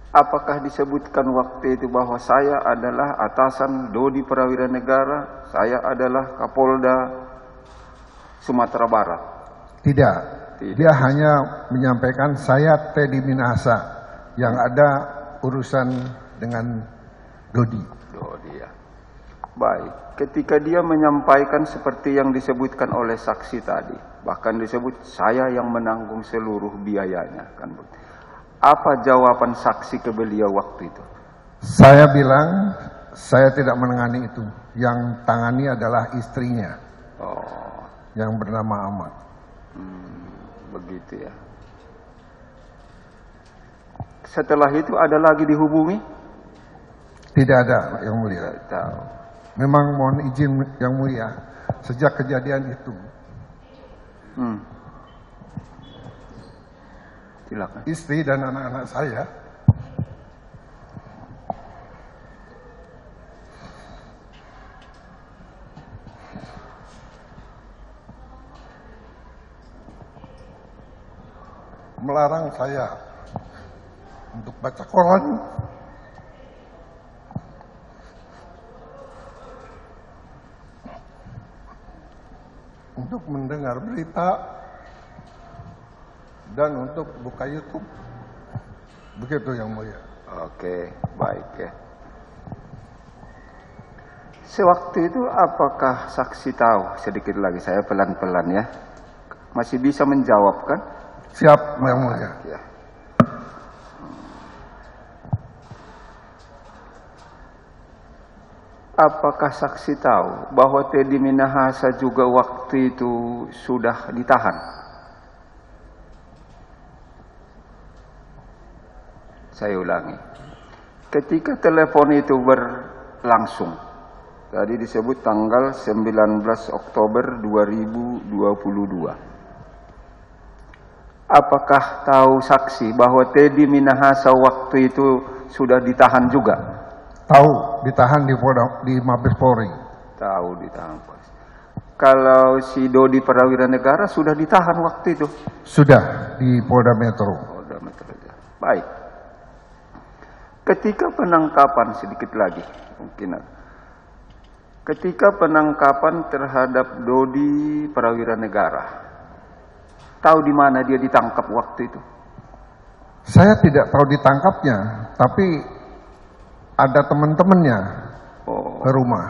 Apakah disebutkan waktu itu bahwa saya adalah atasan Dodi Prawira Negara, saya adalah Kapolda Sumatera Barat? Tidak. Dia hanya menyampaikan saya Teddy Minahasa yang ada urusan dengan Dodi. Dodi ya. Baik, ketika dia menyampaikan seperti yang disebutkan oleh saksi tadi, bahkan disebut saya yang menanggung seluruh biayanya, kan? Apa jawaban saksi ke beliau waktu itu? Saya bilang saya tidak menangani itu. Yang tangani adalah istrinya, yang bernama Ahmad. Begitu ya. Setelah itu ada lagi dihubungi? Tidak ada, Yang Mulia. Tidak tahu. Memang mohon izin Yang Mulia, sejak kejadian itu silakan. Istri dan anak-anak saya melarang saya untuk baca koran, untuk mendengar berita, dan untuk buka YouTube. Begitu Yang Mulia. Oke, baik ya. Sewaktu itu apakah saksi tahu, sedikit lagi saya pelan-pelan ya, masih bisa menjawab kan? Siap Yang Mulia. Ya. Apakah saksi tahu bahwa Teddy Minahasa juga waktu itu sudah ditahan? Saya ulangi. Ketika telepon itu berlangsung, tadi disebut tanggal 19 Oktober 2022. Apakah tahu saksi bahwa Teddy Minahasa waktu itu sudah ditahan juga? Tahu, ditahan di Mabes Polri. Tahu ditahan. Kalau si Dodi Prawira Negara sudah ditahan waktu itu? Sudah di Polda Metro. Polda Metro. Baik. Ketika penangkapan, sedikit lagi mungkin. Ketika penangkapan terhadap Dodi Prawira Negara, tahu di mana dia ditangkap waktu itu? Saya tidak tahu ditangkapnya, tapi ada teman-temannya ke rumah.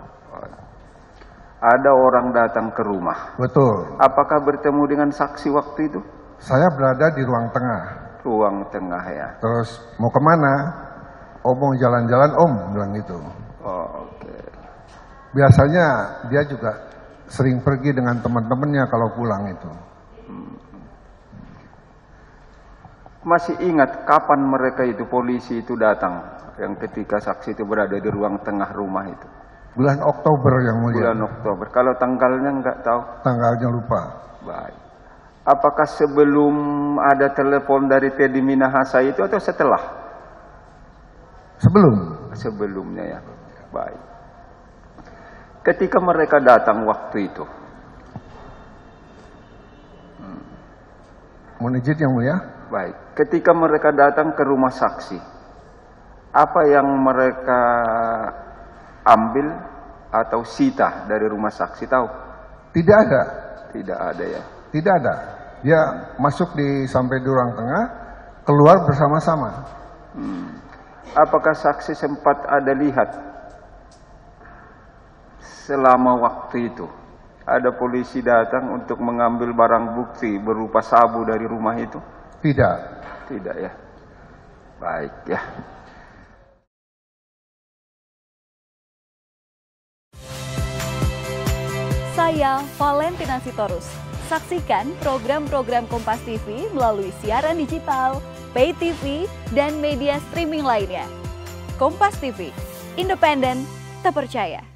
Ada orang datang ke rumah. Betul. Apakah bertemu dengan saksi waktu itu? Saya berada di ruang tengah. Ruang tengah ya. Terus mau kemana? Om mau jalan-jalan Om, bilang gitu. Oke. Biasanya dia juga sering pergi dengan teman-temannya kalau pulang itu. Masih ingat kapan mereka itu, polisi itu datang, yang ketika saksi itu berada di ruang tengah rumah itu? Bulan Oktober Yang Mulia. Bulan Oktober. Kalau tanggalnya enggak tahu? Tanggalnya lupa. Baik. Apakah sebelum ada telepon dari Teddy Minahasa itu atau setelah? Sebelumnya ya. Baik. Ketika mereka datang waktu itu, mohon izin Yang Mulia. baik. Ketika mereka datang ke rumah saksi, apa yang mereka ambil atau sita dari rumah saksi, tahu? Tidak ada. Tidak ada ya. Tidak ada. Dia masuk sampai di ruang tengah, keluar bersama-sama. Apakah saksi sempat ada lihat selama waktu itu ada polisi datang untuk mengambil barang bukti berupa sabu dari rumah itu? Tidak. Tidak ya. Baik ya. Saya Valentina Sitorus. Saksikan program-program Kompas TV melalui siaran digital, pay TV, dan media streaming lainnya. Kompas TV, independen, terpercaya.